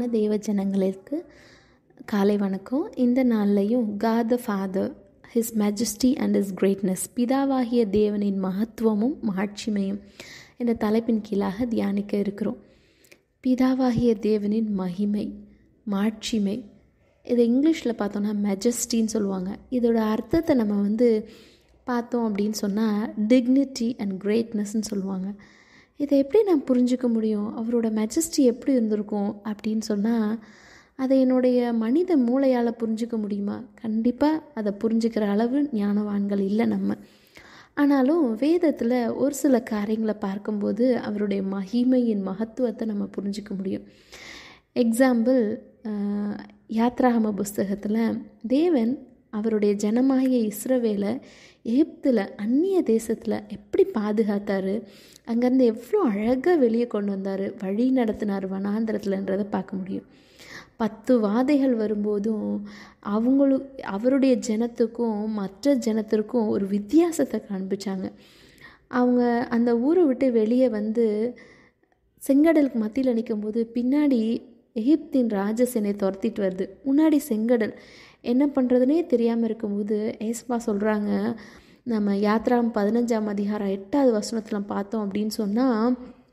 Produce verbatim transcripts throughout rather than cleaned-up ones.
தேவ ஜனங்களுக்கு காலை வணக்கம். இந்த நாள்லையும் God the Father, His Majesty and His Greatness, பிதாவாகிய தேவனின் மகத்துவமும் மாட்சிமையும் என்ற தலைப்பின் கீழாக தியானிக்க இருக்கிறோம். பிதாவாகிய தேவனின் மகிமை, மாட்சிமை, இதை இங்கிலீஷில் பார்த்தோன்னா மெஜஸ்டின்னு சொல்லுவாங்க. இதோட அர்த்தத்தை நம்ம வந்து பார்த்தோம் அப்படின்னு சொன்னால் டிக்னிட்டி அண்ட் கிரேட்னஸ்ன்னு சொல்லுவாங்க. இதை எப்படி நான் புரிஞ்சிக்க முடியும்? அவரோட மெஜஸ்டி எப்படி இருந்திருக்கும் அப்படின்னு சொன்னால் அதை என்னுடைய மனித மூளையால் புரிஞ்சிக்க முடியுமா? கண்டிப்பாக அதை புரிஞ்சுக்கிற அளவு ஞானவான்கள் இல்லை நம்ம. ஆனாலும் வேதத்தில் ஒரு சில காரியங்களை பார்க்கும்போது அவருடைய மகிமையின் மகத்துவத்தை நம்ம புரிஞ்சிக்க முடியும். எக்ஸாம்பிள், யாத்ராகம புஸ்தகத்தில் தேவன் அவருடைய ஜனமாகிய இஸ்ரவேலை எகிப்தில் அந்நிய தேசத்தில் எப்படி பாதுகாத்தார், அங்கேருந்து எவ்வளோ அழகாக வெளியே கொண்டு வந்தார், வழி நடத்தினார் வனாந்திரத்தில்ன்றதை பார்க்க முடியும். பத்து வாதைகள் வரும்போதும் அவங்களும் அவருடைய ஜனத்துக்கும் மற்ற ஜனத்திற்கும் ஒரு வித்தியாசத்தை காண்பிச்சாங்க. அவங்க அந்த ஊரை விட்டு வெளியே வந்து செங்கடலுக்கு மத்தியில் நிற்கும்போது பின்னாடி எகிப்தின் ராஜசேனை துரத்திட்டு வருது, முன்னாடி செங்கடல். என்ன பண்ணுறதுனே தெரியாமல் இருக்கும்போது ஏசப்பா சொல்கிறாங்க, நம்ம யாத்ராம் பதினஞ்சாம் அதிகாரம் எட்டாவது வசனத்தில் பார்த்தோம் அப்படின்னு சொன்னால்,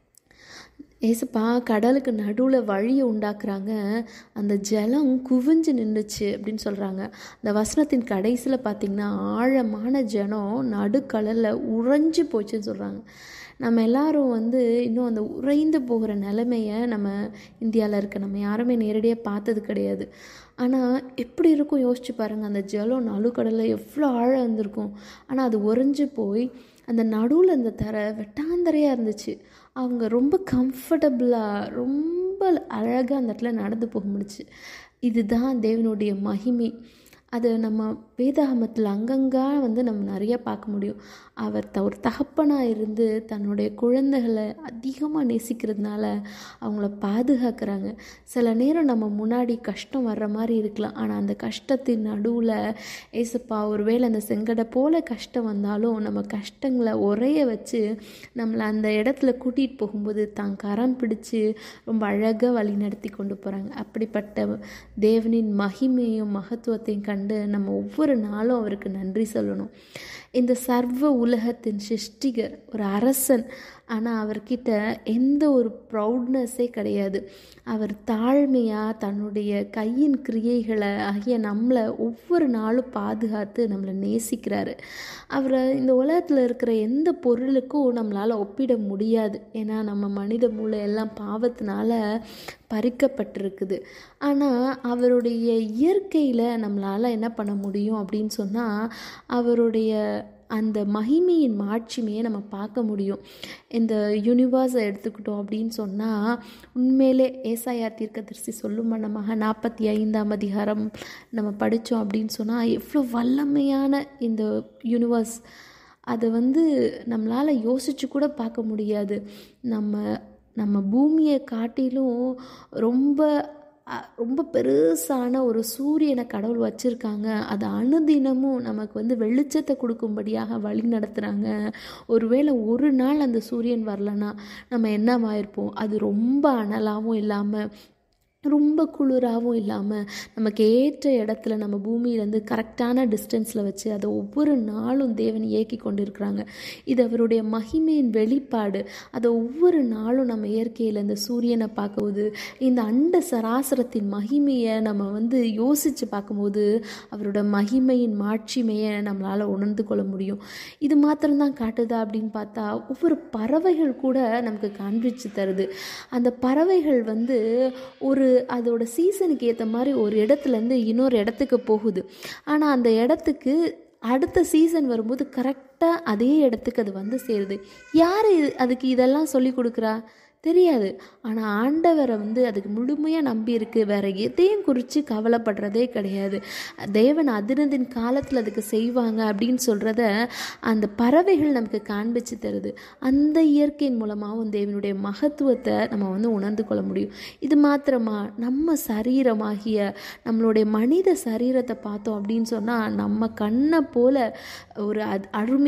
ஏசப்பா கடலுக்கு நடுவில் வழியை உண்டாக்குறாங்க, அந்த ஜலம் குவிஞ்சு நின்றுச்சு அப்படின்னு சொல்கிறாங்க. அந்த வசனத்தின் கடைசியில் பார்த்திங்கன்னா ஆழமான ஜலம் நடுக்கடலில் உறைஞ்சி போச்சுன்னு சொல்கிறாங்க. நம்ம எல்லாரும் வந்து இன்னும் அந்த உறைந்து போகிற நிலைமையை நம்ம இந்தியாவில் இருக்க நம்ம யாருமே நேரடியாக பார்த்தது கிடையாது. ஆனால் எப்படி இருக்கும் யோசிச்சு பாருங்கள், அந்த ஜலம் நடுக்கடலில் எவ்வளோ ஆழம் இருந்திருக்கும். ஆனால் அது உறைஞ்சி போய் அந்த நடுவில் அந்த தரை வெட்டாந்தரையாக இருந்துச்சு. அவங்க ரொம்ப கம்ஃபர்டபுளாக ரொம்ப அழகாக அந்த இடத்துல நடந்து போக முடிச்சு. இதுதான் தேவனுடைய மகிமை. அது நம்ம வேதாகமத்தில் அங்கங்கே வந்து நம்ம நிறைய பார்க்க முடியும். அவர் த ஒரு தகப்பனாக இருந்து தன்னுடைய குழந்தைகளை அதிகமாக நேசிக்கிறதுனால அவங்கள பாதுகாக்கிறாங்க. சில நேரம் நம்ம முன்னாடி கஷ்டம் வர்ற மாதிரி இருக்கலாம், ஆனால் அந்த கஷ்டத்தின் நடுவில் ஏசப்பா ஒருவேளை அந்த செங்கடை போல் கஷ்டம் வந்தாலும் நம்ம கஷ்டங்களை உரைய வச்சு நம்மளை அந்த இடத்துல கூட்டிகிட்டு போகும்போது தான் கரம் பிடிச்சி ரொம்ப அழகாக வழி நடத்தி கொண்டு போகிறாங்க. அப்படிப்பட்ட தேவனின் மகிமையும் மகத்துவத்தையும் கண்டு நம்ம ஒவ்வொரு நாளும் அவருக்கு நன்றி சொல்லணும். இந்த சர்வ உலகத்தின் சிருஷ்டிகர், ஒரு அரசன், ஆனால் அவர்கிட்ட எந்த ஒரு ப்ரௌட்னஸே கிடையாது. அவர் தாழ்மையாக தன்னுடைய கையின் கிரியைகளை ஆகிய நம்மளை ஒவ்வொரு நாளும் பாதுகாத்து நம்மளை நேசிக்கிறாரு. அவரை இந்த உலகத்தில் இருக்கிற எந்த பொருளுக்கும் நம்மளால் ஒப்பிட முடியாது. ஏன்னா நம்ம மனித மூளை எல்லாம் பாவத்தினால பறிக்கப்பட்டிருக்குது. ஆனால் அவருடைய இயற்கையில் நம்மளால் என்ன பண்ண முடியும் அப்படின்னு சொன்னால் அவருடைய அந்த மகிமையின் மாட்சிமையை நம்ம பார்க்க முடியும். இந்த யூனிவர்ஸை எடுத்துக்கிட்டோம் அப்படின்னு சொன்னால் உண்மையிலே ஏசாயா தீர்க்கதரிசி சொல்லும் வண்ணமாக நாற்பத்தி ஐந்தாம் அதிகாரம் நம்ம படித்தோம் அப்படின்னு சொன்னால் எவ்வளோ வல்லமையான இந்த யூனிவர்ஸ், அதை வந்து நம்மளால் யோசித்து கூட பார்க்க முடியாது. நம்ம நம்ம பூமியை காட்டிலும் ரொம்ப ரொம்ப பெருசான ஒரு சூரியனை கடவுள் வச்சுருக்காங்க. அது அனுதினமும் நமக்கு வந்து வெளிச்சத்தை கொடுக்கும்படியாக வழி நடத்துகிறாங்க. ஒருவேளை ஒரு நாள் அந்த சூரியன் வரலன்னா நம்ம என்னவாயிருப்போம்? அது ரொம்ப அனலாகவும் இல்லாமல் ரொம்ப குளிராகவும் இல்லாமல் நமக்கு ஏற்ற இடத்துல நம்ம பூமியிலேருந்து கரெக்டான டிஸ்டன்ஸில் வச்சு அதை ஒவ்வொரு நாளும் தேவன் இயக்கி கொண்டு இருக்கிறாங்க. இது அவருடைய மகிமையின் வெளிப்பாடு. அதை ஒவ்வொரு நாளும் நம்ம இயற்கையில் இந்த சூரியனை பார்க்கும்போது, இந்த அண்ட சராசரத்தின் மகிமையை நம்ம வந்து யோசித்து பார்க்கும்போது அவரோட மகிமையின் மாட்சிமையை நம்மளால் உணர்ந்து கொள்ள முடியும். இது மாத்திரம்தான் காட்டுதா அப்படின்னு பார்த்தா ஒவ்வொரு பறவைகள் கூட நமக்கு காண்பிச்சு தருது. அந்த பறவைகள் வந்து ஒரு அதோட சீசனுக்கு ஏற்ற மாதிரி ஒரு இடத்துலேருந்து இன்னொரு இடத்துக்கு போகுது. ஆனால் அந்த இடத்துக்கு அடுத்த சீசன் வரும்போது கரெக்டாக அதே இடத்துக்கு அது வந்து சேருது. யார் அதுக்கு இதெல்லாம் சொல்லி கொடுக்குறா தெரியாது. ஆனால் ஆண்டவரை வந்து அதுக்கு முழுமையாக நம்பி இருக்கு. வேற எதையும் குறித்து கவலைப்படுறதே கிடையாது. தேவன் அதினதின் காலத்தில் அதுக்கு செய்வாங்க அப்படின்னு சொல்கிறத அந்த பறவைகள் நமக்கு காண்பிச்சு தருது. அந்த இயற்கையின் மூலமாகவும் தேவனுடைய மகத்துவத்தை நம்ம வந்து உணர்ந்து கொள்ள முடியும். இது மாத்திரமா, நம்ம சரீரமாகிய நம்மளுடைய மனித சரீரத்தை பார்த்தோம் அப்படின்னு சொன்னால் நம்ம கண்ணை போல ஒரு அருமையான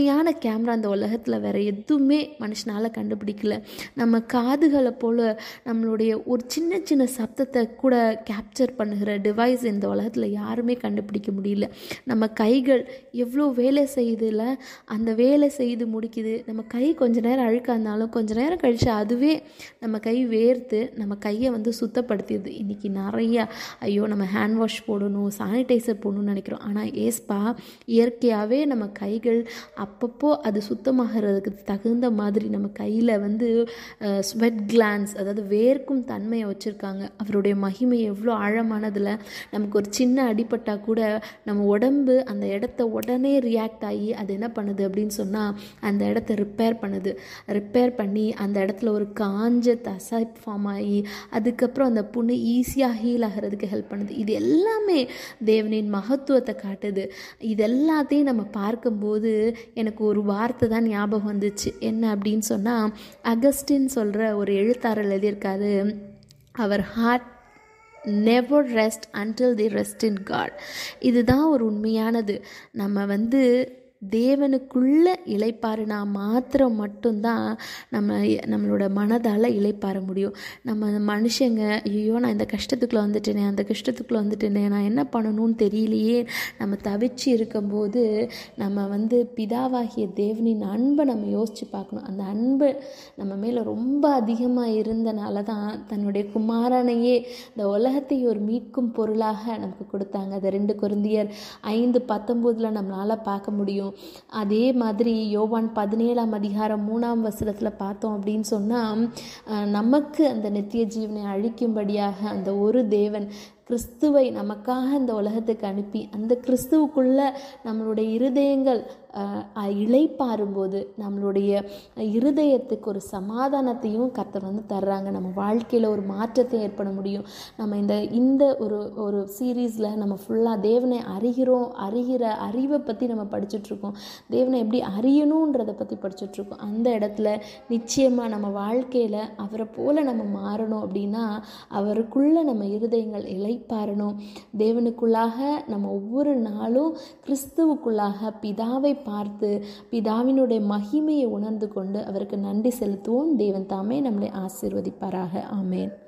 உண்மையான கேமரா அந்த உலகத்தில் வேறு எதுவுமே மனுஷனால் கண்டுபிடிக்கல. நம்ம காதுகளை போல் நம்மளுடைய ஒரு சின்ன சின்ன சப்தத்தை கூட கேப்சர் பண்ணுகிற டிவைஸ் இந்த உலகத்தில் யாருமே கண்டுபிடிக்க முடியல. நம்ம கைகள் எவ்வளோ வேலை செய்யுதுல, அந்த வேலை செய்து முடிக்குது. நம்ம கை கொஞ்ச நேரம் அழுக்காக இருந்தாலும் கொஞ்ச நேரம் கழித்து அதுவே நம்ம கை வேர்த்து நம்ம கையை வந்து சுத்தப்படுத்திடுது. இன்றைக்கி நிறையா ஐயோ நம்ம ஹேண்ட் வாஷ் போடணும், சானிடைசர் போடணும்னு நினைக்கிறோம். ஆனால் ஏஸ்பா இயற்கையாகவே நம்ம கைகள் அப்பப்போ அது சுத்தமாகிறதுக்கு தகுந்த மாதிரி நம்ம கையில் வந்து ஸ்வெட் கிளான்ஸ், அதாவது வேர்க்கும் தன்மையை வச்சுருக்காங்க. அவருடைய மகிமை எவ்வளோ ஆழமானதில் நமக்கு ஒரு சின்ன அடிபட்டால் கூட நம்ம உடம்பு அந்த இடத்த உடனே ரியாக்ட் ஆகி அது என்ன பண்ணுது அப்படின்னு சொன்னால் அந்த இடத்த ரிப்பேர் பண்ணுது. ரிப்பேர் பண்ணி அந்த இடத்துல ஒரு காஞ்ச தசை ஃபார்ம் ஆகி அதுக்கப்புறம் அந்த புண்ணு ஈஸியாக ஹீல் ஆகிறதுக்கு ஹெல்ப் பண்ணுது. இது எல்லாமே தேவனின் மகத்துவத்தை காட்டுது. இது எல்லாத்தையும் நம்ம பார்க்கும்போது எனக்கு ஒரு வார்த்தை தான் ஞாபகம் வந்துச்சு. என்ன அப்படின்னு சொன்னால், அகஸ்டின் சொல்கிற ஒரு எழுத்தாளர் எழுதியிருக்காரு, அவர் heart never rest until they rest in God. இதுதான் ஒரு உண்மையானது. நம்ம வந்து தேவனுக்குள்ள இளைப்பாறுனா மாத்திரம் மட்டும்தான் நம்ம நம்மளோட மனதால் இளைப்பாற முடியும். நம்ம மனுஷங்க ஐயோ நான் இந்த கஷ்டத்துக்குள்ளே வந்துட்டேனே, அந்த கஷ்டத்துக்குள்ளே வந்துட்டேனே, நான் என்ன பண்ணணும்னு தெரியலையே, நம்ம தவிச்சு இருக்கும்போது நம்ம வந்து பிதாவாகிய தேவனின் அன்பை நம்ம யோசித்து பார்க்கணும். அந்த அன்பு நம்ம மேலே ரொம்ப அதிகமாக இருந்தனால தான் தன்னுடைய குமாரனையே இந்த உலகத்தை ஒரு மீட்கும் பொருளாக நமக்கு கொடுத்தாங்க. அதை ரெண்டு கொரிந்தியர் ஐந்து பத்தொம்போதில் நம்மளால் பார்க்க முடியும். அதே மாதிரி யோவான் பதினேழாம் அதிகாரம் மூணாம் வசனத்தில் பார்த்தோம் அப்படின்னு சொன்னால், நமக்கு அந்த நித்திய ஜீவனை அழிக்கும்படியாக அந்த ஒரு தேவன் கிறிஸ்துவை நமக்காக இந்த உலகத்துக்கு அனுப்பி அந்த கிறிஸ்துவுக்குள்ள நம்மளுடைய இருதயங்கள் இளைப்பாறும்போது நம்மளுடைய இருதயத்துக்கு ஒரு சமாதானத்தையும் கர்த்தர் வந்து தர்றாங்க. நம்ம வாழ்க்கையில் ஒரு மாற்றத்தை ஏற்பட முடியும். நம்ம இந்த இந்த ஒரு ஒரு சீரீஸில் நம்ம ஃபுல்லாக தேவனை அறிகிறோம், அறிகிற அறிவை பற்றி நம்ம படிச்சுட்ருக்கோம். தேவனை எப்படி அறியணுன்றதை பற்றி படிச்சுட்ருக்கோம். அந்த இடத்துல நிச்சயமாக நம்ம வாழ்க்கையில் அவரை போல் நம்ம மாறணும் அப்படின்னா அவருக்குள்ளே நம்ம இருதயங்கள் இளைப்பாறணும். தேவனுக்குள்ளாக நம்ம ஒவ்வொரு நாளும் கிறிஸ்துவுக்குள்ளாக பிதாவை பார்த்து பிதாவினுடைய மகிமையை உணர்ந்து கொண்டு அவருக்கு நன்றி செலுத்துவோம். தேவன் தாமே நம்மளை ஆசீர்வதிப்பாராக. ஆமேன்.